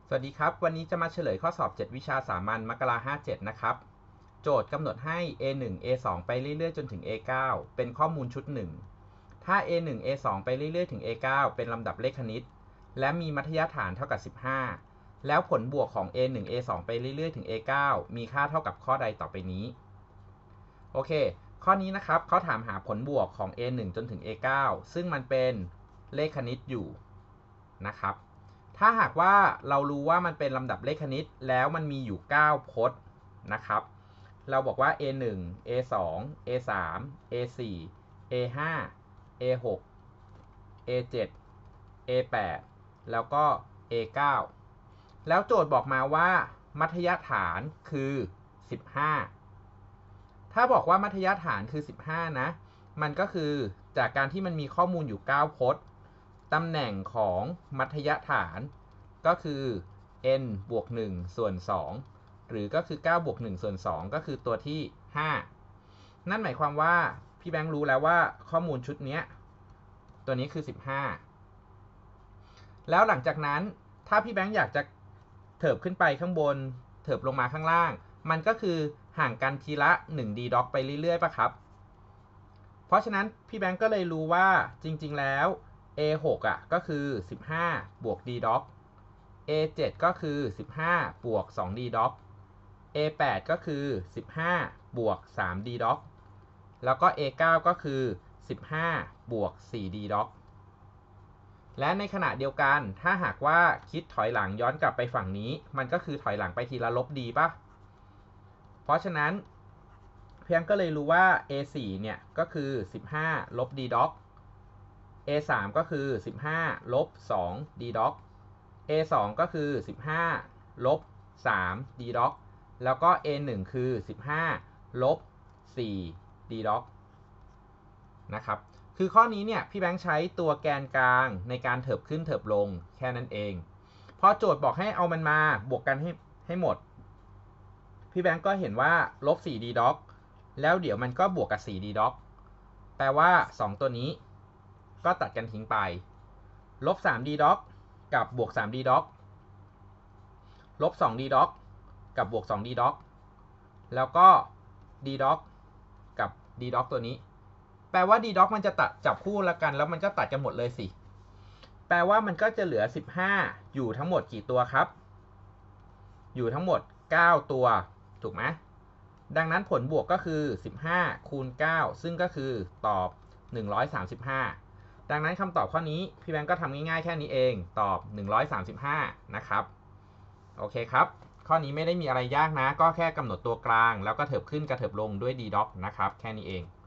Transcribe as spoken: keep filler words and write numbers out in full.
สวัสดีครับวันนี้จะมาเฉลยข้อสอบเจ็ดวิชาสามัญมกราคมห้าสิบเจ็ดนะครับโจทย์กำหนดให้ เอ หนึ่ง เอ สอง ไปเรื่อยๆจนถึง เอ เก้า เป็นข้อมูลชุดหนึ่งถ้า เอ หนึ่ง เอ สอง ไปเรื่อยๆถึง เอ เก้า เป็นลำดับเลขคณิตและมีมัธยฐานเท่ากับสิบห้าแล้วผลบวกของ เอ หนึ่ง เอ สอง ไปเรื่อยๆถึง เอ เก้า มีค่าเท่ากับข้อใดต่อไปนี้โอเคข้อนี้นะครับเขาถามหาผลบวกของ เอ หนึ่ง จนถึง เอ เก้า ซึ่งมันเป็นเลขคณิตอยู่นะครับถ้าหากว่าเรารู้ว่ามันเป็นลำดับเลขคณิตแล้วมันมีอยู่เก้าพจน์นะครับเราบอกว่า เอ หนึ่ง เอ สอง เอ สาม เอ สี่ เอ ห้า เอ หก เอ เจ็ด เอ แปด แล้วก็ เอ เก้า แล้วโจทย์บอกมาว่ามัธยฐานคือสิบห้าถ้าบอกว่ามัธยฐานคือสิบห้านะมันก็คือจากการที่มันมีข้อมูลอยู่เก้าพจน์ตำแหน่งของมัธยฐานก็คือ n บวกหนึ่งส่วนสองหรือก็คือเก้าบวกหนึ่งส่วนสองก็คือตัวที่ห้านั่นหมายความว่าพี่แบงค์รู้แล้วว่าข้อมูลชุดนี้ตัวนี้คือสิบห้าแล้วหลังจากนั้นถ้าพี่แบงค์อยากจะเถิบขึ้นไปข้างบนเถิบลงมาข้างล่างมันก็คือห่างกันทีละหนึ่ง ดี ด็อก ไปเรื่อยๆป่ะครับเพราะฉะนั้นพี่แบงค์ก็เลยรู้ว่าจริงๆแล้ว เอ หก อ่ะก็คือสิบห้าบวก d ด็อก เอ เจ็ด ก็คือสิบห้าบวกสอง d ด็อก เอ แปด ก็คือสิบห้าบวกสาม d ด็อกแล้วก็ เอ เก้า ก็คือสิบห้าบวกสี่ d ด็อกและในขณะเดียวกันถ้าหากว่าคิดถอยหลังย้อนกลับไปฝั่งนี้มันก็คือถอยหลังไปทีละลบ d ป่ะเพราะฉะนั้นเพียงก็เลยรู้ว่า เอ สี่ เนี่ยก็คือสิบห้าลบ d ด็อก เอ สาม ก็คือสิบห้าลบสอง d ด็อก เอ สอง ก็คือสิบห้าลบสาม d ด็อกแล้วก็ เอ หนึ่ง คือสิบห้าลบสี่ d ด็อกนะครับคือข้อนี้เนี่ยพี่แบงค์ใช้ตัวแกนกลางในการเถิบขึ้นเถิบลงแค่นั้นเองพอโจทย์บอกให้เอามันมาบวกกันให้ให้หมดพี่แบงค์ก็เห็นว่าลบสี่ d ด็อกแล้วเดี๋ยวมันก็บวกกับสี่ d ด็อกแปลว่าสองตัวนี้ก็ตัดกันทิ้งไปลบสาม d ด็อกกับบวกสาม d ด็อกลบสอง d ด็อกกับบวกสอง d ด็อกแล้วก็ d ด็อกกับ d ด็อกตัวนี้แปลว่า d ด็อกมันจะตัดจับคู่แล้วกันแล้วมันก็ตัดกันหมดเลยสิแปลว่ามันก็จะเหลือสิบห้าอยู่ทั้งหมดกี่ตัวครับอยู่ทั้งหมดเก้าตัวถูกไหมดังนั้นผลบวกก็คือสิบห้าคูณเก้าซึ่งก็คือตอบหนึ่งร้อยสามสิบห้าดังนั้นคำตอบข้อนี้พี่แบงก์ก็ทำง่ายๆแค่นี้เองตอบหนึ่งร้อยสามสิบห้านะครับโอเคครับข้อนี้ไม่ได้มีอะไรยากนะก็แค่กำหนดตัวกลางแล้วก็เถิบขึ้นกระเถิบลงด้วย d ด็อกนะครับแค่นี้เอง